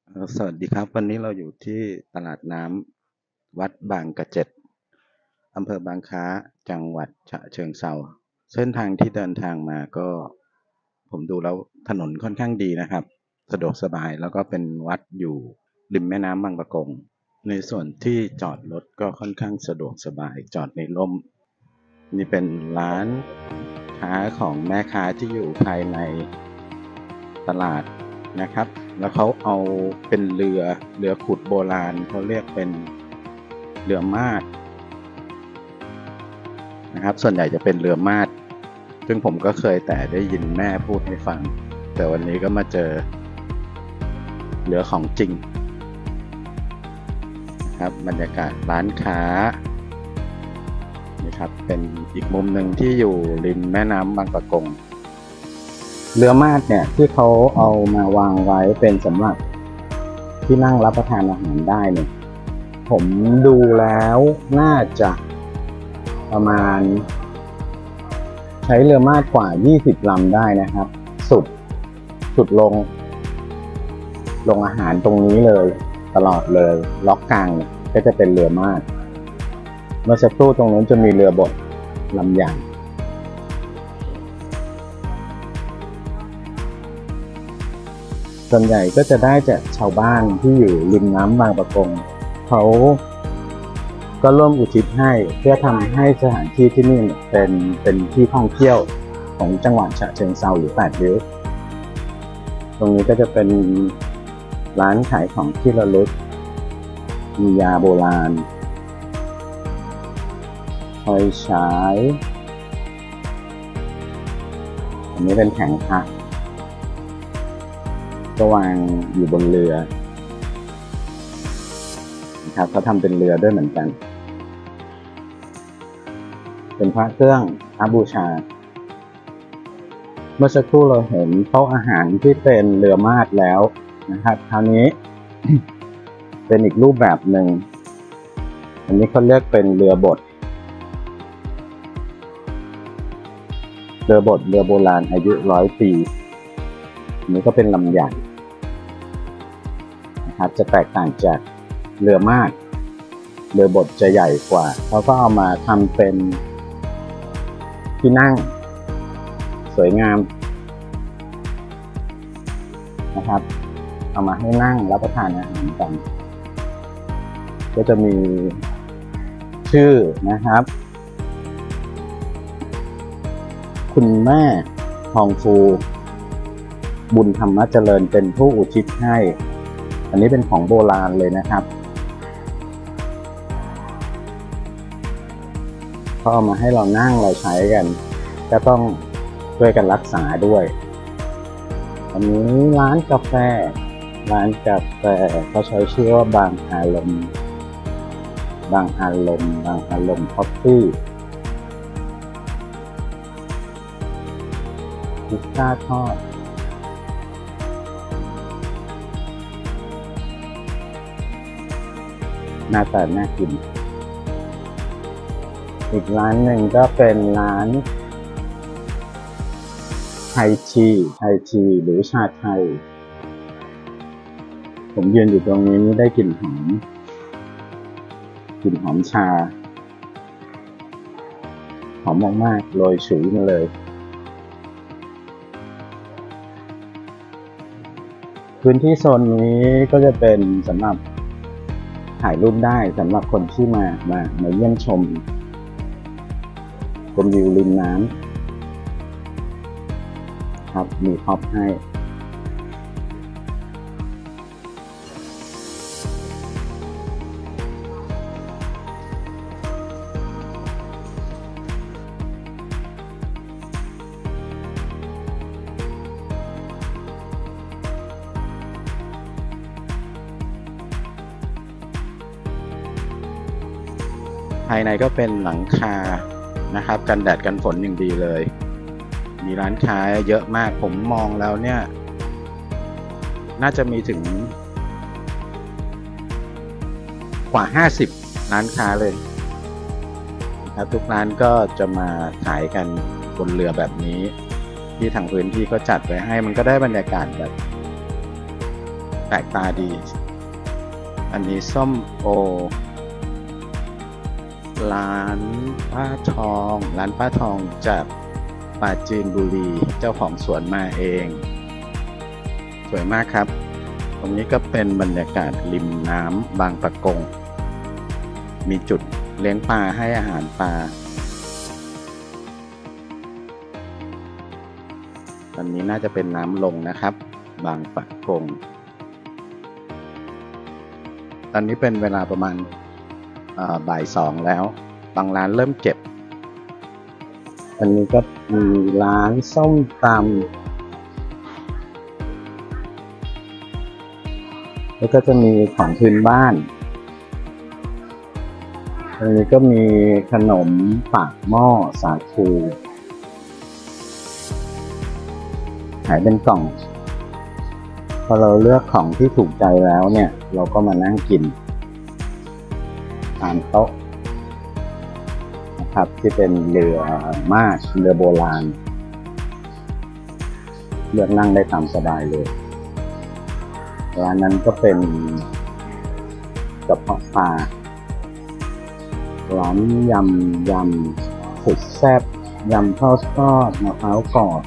สวัสดีครับวันนี้เราอยู่ที่ตลาดน้ำวัดบางกระเจ็ดอำเภอบางคล้าจังหวัดฉะเชิงเทราเส้นทางที่เดินทางมาก็ผมดูแล้วถนนค่อนข้างดีนะครับสะดวกสบายแล้วก็เป็นวัดอยู่ริมแม่น้ำบางปะกงในส่วนที่จอดรถก็ค่อนข้างสะดวกสบายจอดในร่มนี่เป็นร้านค้าของแม่ค้าที่อยู่ภายในตลาดนะครับแล้วเขาเอาเป็นเรือขุดโบราณเขาเรียกเป็นเรือมาดนะครับส่วนใหญ่จะเป็นเรือมาดซึ่งผมก็เคยแต่ได้ยินแม่พูดให้ฟังแต่วันนี้ก็มาเจอเรือของจริงนะครับบรรยากาศร้านค้านะครับเป็นอีกมุมหนึ่งที่อยู่ริมแม่น้ำบางปะกงเรือมาดเนี่ยที่เขาเอามาวางไว้เป็นสำหรับที่นั่งรับประทานอาหารได้เนี่ยผมดูแล้วน่าจะประมาณใช้เรือมากกว่า20ลำได้นะครับสุดลงอาหารตรงนี้เลยตลอดเลยล็อกกลางก็จะเป็นเรือมากเมื่อสักครู่ตรงนั้นจะมีเรือบดลำใหญ่ส่วนใหญ่ก็จะได้จากชาวบ้านที่อยู่ริมน้ำบางปะกงเขาก็ร่วมอุทิศให้เพื่อทำให้สถานที่ที่นี่เป็นที่ท่องเที่ยวของจังหวัดฉะเชิงเทราหรือ8 ริ้วตรงนี้ก็จะเป็นร้านขายของที่ระลึกมียาโบราณไฟฉายอันนี้เป็นแผงพระก็วางอยู่บนเรือนะครับเขาทำเป็นเรือด้วยเหมือนกันเป็นพระเครื่องพระบูชาเมื่อสักครู่เราเห็นโต๊ะอาหารที่เป็นเรือมาดแล้วนะครับคราวนี้ เป็นอีกรูปแบบหนึ่งอันนี้เขาเรียกเป็นเรือบดเรือโบราณอายุ100 ปีอันนี้ก็เป็นลำใหญ่นะครับจะแตกต่างจากเรือมาดเรือบดจะใหญ่กว่าเขาก็เอามาทำเป็นที่นั่งสวยงามนะครับเอามาให้นั่งรับประทานอาหารกันก็จะมีชื่อนะครับคุณแม่ทองฟูบุญธรรมเจริญเป็นผู้อุทิศให้อันนี้เป็นของโบราณเลยนะครับเขาเอามาให้เรานั่งเราใช้กันก็ต้องช่วยกันรักษาด้วยอันนี้ร้านกาแฟเขาใช้ชื่อว่าบางอารมณ์คอฟฟี่พิซซ่าทอดหน้าตาน่ากินอีกร้านหนึ่งก็เป็นร้านไทยหรือชาไทยผมยืนอยู่ตรงนี้ได้กลิ่นหอมชาหอมมากๆโรยฉุยมาเลยพื้นที่โซนนี้ก็จะเป็นสำหรับถ่ายรูปได้สำหรับคนที่มาเยี่ยมชมวิวริมน้ำครับมีพ็อปให้ภายในก็เป็นหลังคานะครับกันแดดกันฝนอย่างดีเลยมีร้านค้าเยอะมากผมมองแล้วเนี่ยน่าจะมีถึงกว่า50ร้านค้าเลยนะครับทุกร้านก็จะมาขายกันบนเรือแบบนี้ที่ทางพื้นที่ก็จัดไว้ให้มันก็ได้บรรยากาศแบบแปลกตาดี อันนี้ส้มโอร้านป้าทองจากปราจีนบุรีเจ้าของสวนมาเองสวยมากครับตรงนี้ก็เป็นบรรยากาศริมน้ำบางปะกงมีจุดเลี้ยงปลาให้อาหารปลาตอนนี้น่าจะเป็นน้ำลงนะครับบางปะกงตอนนี้เป็นเวลาประมาณบ่าย2แล้วบางร้านเริ่มเก็บอันนี้ก็มีร้านส้มตำแล้วก็จะมีของพื้นบ้านอันนี้ก็มีขนมปากหม้อสาคูขายเป็นกล่องพอเราเลือกของที่ถูกใจแล้วเนี่ยเราก็มานั่งกินตามโต๊ะนะครับที่เป็นเรือม่าเรือโบราณเลือกนั่งได้ตามสบายเลยร้านนั้นก็เป็นกระเพาะปลาร้านยำสุดแซ่บยำข้าวทอดมะพร้าวกรอบ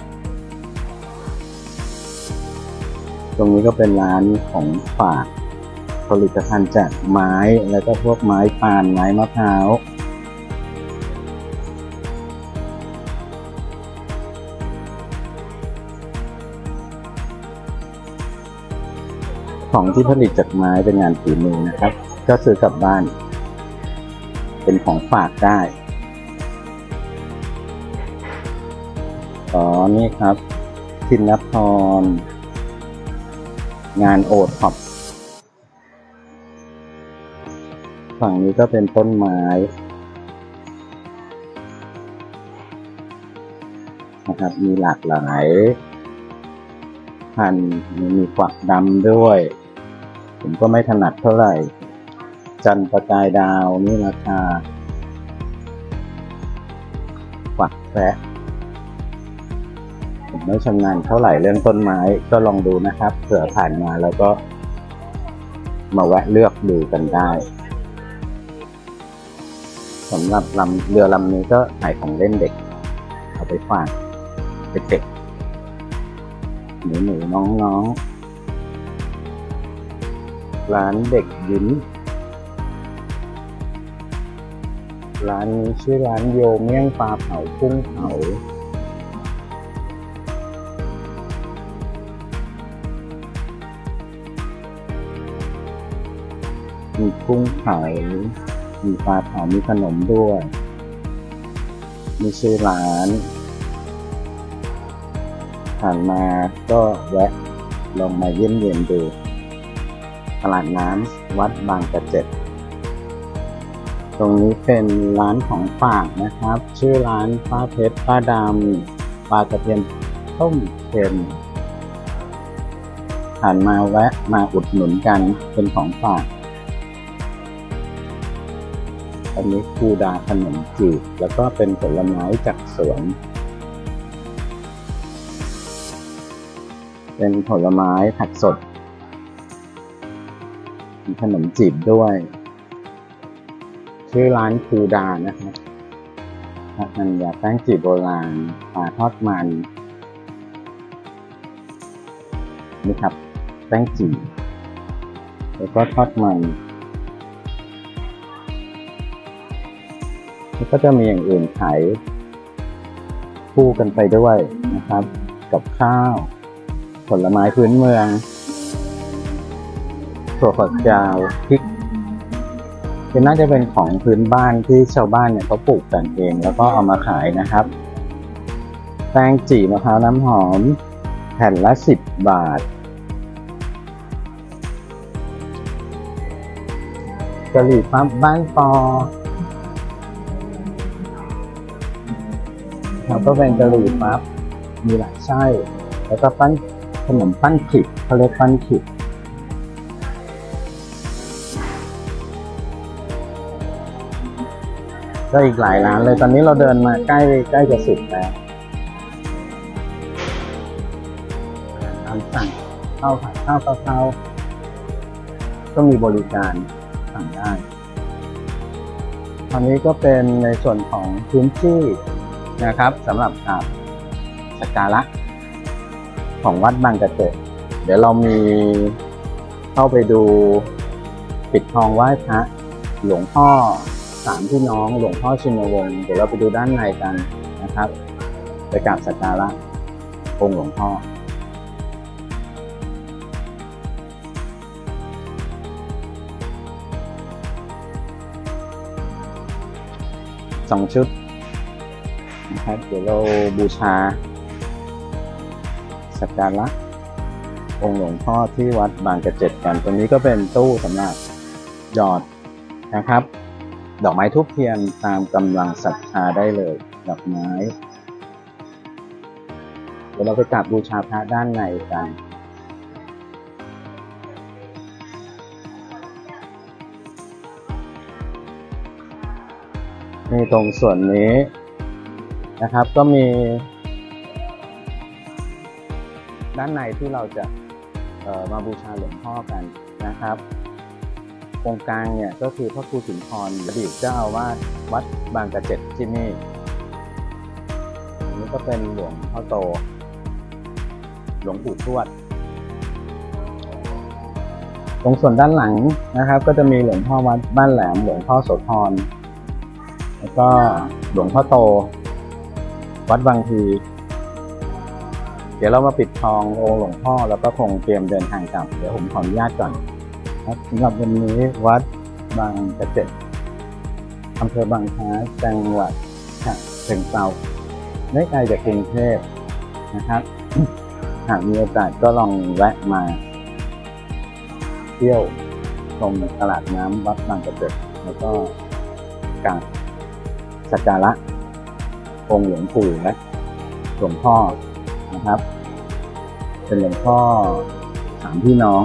ตรงนี้ก็เป็นร้านของฝากผลิตภัณฑ์จากไม้แล้วก็พวกไม้ปาล์มไม้มะพร้าวของที่ผลิตจากไม้เป็นงานฝีมือนะครับก็ซื้อกลับบ้านเป็นของฝากได้นี่ครับทินพรงานโอท็อปฝั่งนี้ก็เป็นต้นไม้นะครับมีหลากหลายพันธุ์มีกวักดำด้วยผมก็ไม่ถนัดเท่าไหร่จันทร์ประกายดาวนี่ราคากวักแพะผมไม่ชำนาญเท่าไหร่เรื่องต้นไม้ก็ลองดูนะครับเผื่อผ่านมาแล้วก็มาแวะเลือกดูกันได้สำหรับเรือลำนี้ก็ขายของเล่นเด็กเอาไปฝากเด็กหนูน้องร้านเด็กยิ้มร้านนี้ชื่อร้านโยเมี่ยงปลาเผากุ้งเผามีกุ้งเผามีปลาเผามีขนมด้วยมีชื่อร้านผ่านมาก็แวะลองมาเยี่ยมดูตลาดน้ำวัดบางกระเจ็ดตรงนี้เป็นร้านของฝากนะครับชื่อร้านป้าเพชรป้าดำปลากระเทียมต้มเค็มผ่านมาแวะมาอุดหนุนกันเป็นของฝากอันนี้คูดาขนมจีบแล้วก็เป็นผลไม้จากสวนเป็นผลไม้ผักสดมีขนมจีบด้วยชื่อร้านคูดานะครับมันยาแป้งจีบโบราณปลาทอดมันนี่ครับแป้งจีบแล้วก็ทอดมันแล้วก็จะมีอย่างอื่นขายคู่กันไปด้วยนะครับกับข้าวผลไม้พื้นเมืองถั่วฝักยาวพริกน่าจะเป็นของพื้นบ้านที่ชาวบ้านเนี่ยเขาปลูกกันเองแล้วก็เอามาขายนะครับแป้งจี่มะพร้าวน้ำหอมแผ่นละ10 บาทกะหรี่ปั๊บบ้านปอแล้วก็เป็นกะหรี่ปั๊บมีหลายไส้แล้วก็ขนมปั้นขิดเขาเรียกปั้นขิดก็อีกหลายร้านเลยตอนนี้เราเดินมาใกล้จะสุดแล้วตามสั่งปข้าวผัดข้าวกะเพราก็มีบริการสั่งได้อันนี้ก็เป็นในส่วนของพื้นที่นะครับสำหรับกราบสักการะของวัดบางกระเจ็ดเดี๋ยวเรามีเข้าไปดูปิดทองไหว้พระหลวงพ่อสามพี่น้องหลวงพ่อชินวงศ์เดี๋ยวเราไปดูด้านในกันนะครับไปกราบสักการะองค์หลวงพ่อ2 ชุดนะครับเดี๋ยวเราบูชาสักการะองค์หลวงพ่อที่วัดบางกระเจ็ดกันตรงนี้ก็เป็นตู้สำหรับหยอดนะครับดอกไม้ธูปเทียนตามกำลังศรัทธาได้เลยดอกไม้เดี๋ยวเราไปกราบบูชาพระด้านในกันในตรงส่วนนี้นะครับก็มีด้านในที่เราจะมาบูชาหลวงพ่อกันนะครับตรงกลางเนี่ยก็คือพระครูสุนทรอดีตเจ้าอาวาสวัดบางกระเจ็ดที่นี่อันนี้ก็เป็นหลวงพ่อโตหลวงปู่ทวดตรงส่วนด้านหลังนะครับก็จะมีหลวงพ่อวัดบ้านแหลมหลวงพ่อโสธรแล้วก็หลวงพ่อโตวัดบางทีเดี๋ยวเรามาปิดทององค์หลวงพ่อแล้วก็คงเตรียมเดินทางกลับเดี๋ยวผมขออนุญาตก่อนครับสำหรับวันนี้วัดบางกระเจ็ดอำเภอบางคล้าจังหวัดฉะเชิงเทราไม่ไกลจากกรุงเทพนะครับ หากมีโอกาสก็ลองแวะมาเที่ยวชมตลาดน้ำวัดบางกระเจ็ดแล้วก็กราบสักการะองค์หลวงปู่และหลวงพ่อนะครับเป็นหลวงพ่อสามพี่น้อง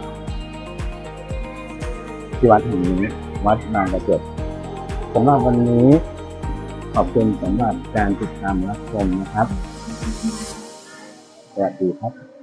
ที่วัดแห่งนี้วัดบางกระเจ็ดสำหรับวันนี้ขอบคุณสำหรับการติดตามรับชมนะครับสวัสดีครับ